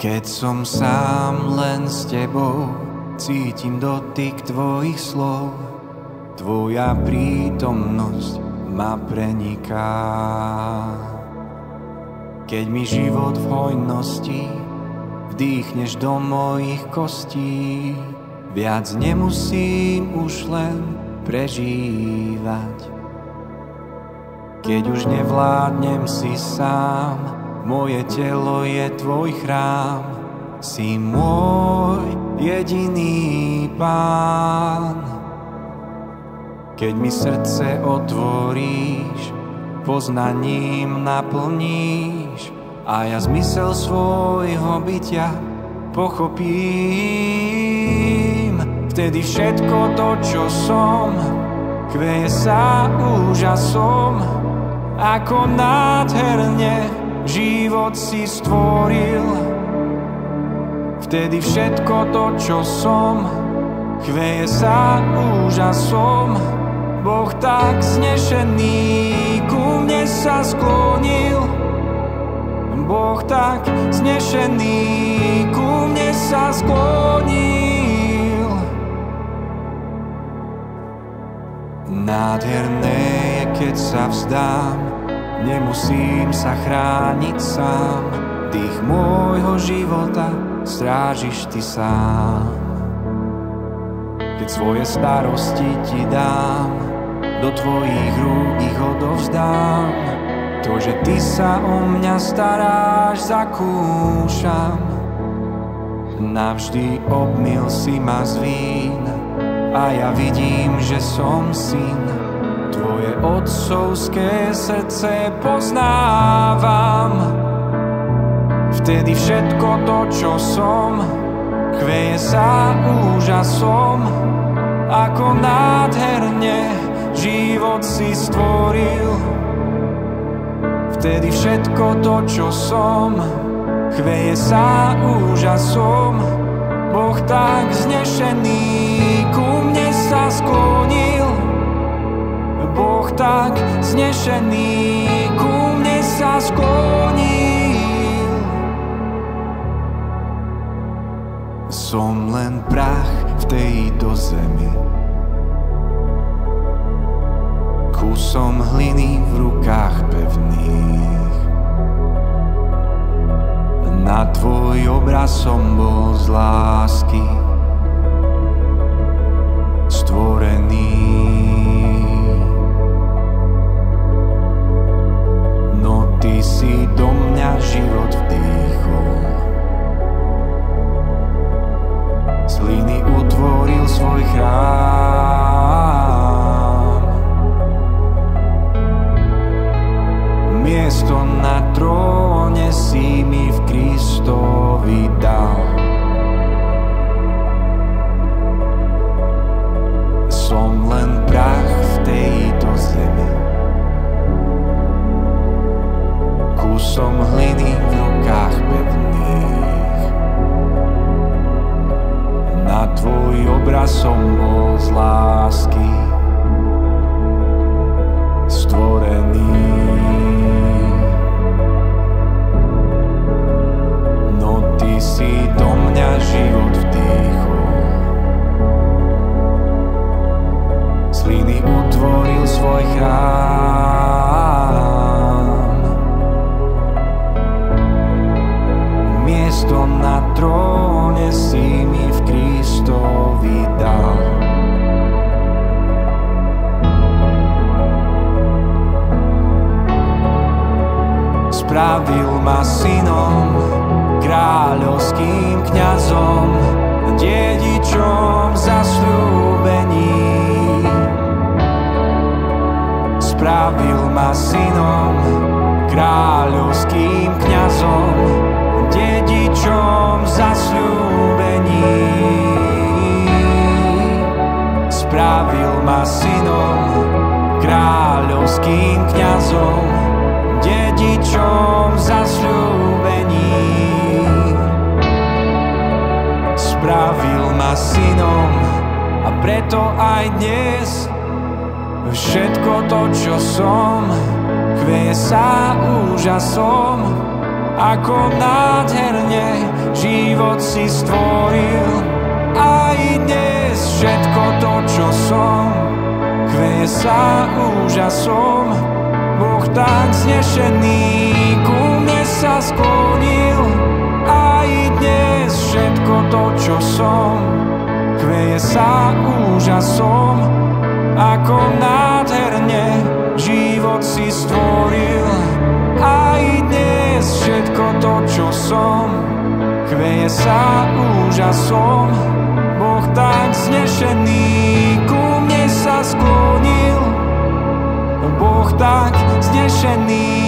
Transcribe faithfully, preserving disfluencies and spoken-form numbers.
Keď som sám len s tebou, cítim dotyk tvojich slov. Tvoja prítomnosť ma preniká. Keď mi život v hojnosti vdýchneš do mojich kostí, viac nemusím už len prežívať. Keď už nevládnem si sám, moje telo je tvoj chrám, si môj jediný pán. Keď mi srdce otvoríš, poznaním naplníš a ja zmysel svojho bytia pochopím. Vtedy všetko to, čo som, chveje sa úžasom, ako nádherne život si stvoril. Vtedy všetko to, čo som, chveje sa úžasom. Boh tak znešený ku mne sa sklonil. Boh tak znešený ku mne sa sklonil. Nádherné je, keď sa vzdám, nemusím sa chrániť sám. Dých môjho života strážiš ty sám. Keď svoje starosti ti dám, do tvojich rúk ich odovzdám. To, že ty sa o mňa staráš, zakúšam. Navždy obmyl si ma z vín a ja vidím, že som syn. Tvoje otcovské srdce poznávam. Vtedy všetko to, čo som, chveje sa úžasom, ako nádherne život si stvoril. Vtedy všetko to, čo som, chveje sa úžasom. Boh tak znešený ku mne sa sklonil. Boh tak znešený ku mne sa sklonil. Som len prach v tejto zemi, kusom hliny v rukách pevných. Na tvoj obraz som bol z lásky stvorený. No ty si do mňa život vdýchol, z hliny utvoril svoj chrám. Miesto na tróne si mi v Kristovi dal. Som len prach v tejto zemi, kusom hliny v rukách pevných. Na tvoj obraz som bol z lásky stvorený. No ty si do mňa život vdýchol, z hliny utvoril svoj chrám. Miesto na tróne si mi v Kristovi dal. Spravil ma synom, kráľovským kňazom, dedičom zasľúbení. Spravil ma synom, kráľovským kňazom, dedičom zasľúbení. Spravil ma synom, kráľovským kňazom, dedičom zasľúbení. Spravil ma synom a preto aj dnes všetko to, čo som, chveje sa úžasom, ako nádherne život si stvoril. Aj dnes všetko to, čo som, chveje sa úžasom. Boh tak znešený ku mne sa sklonil. Aj dnes všetko to, čo som, chveje sa úžasom, ako nádherne život si stvoril. Aj dnes všetko to, čo som, chveje sa úžasom. Boh tak znešený ku mne sa sklonil. Boh tak znešený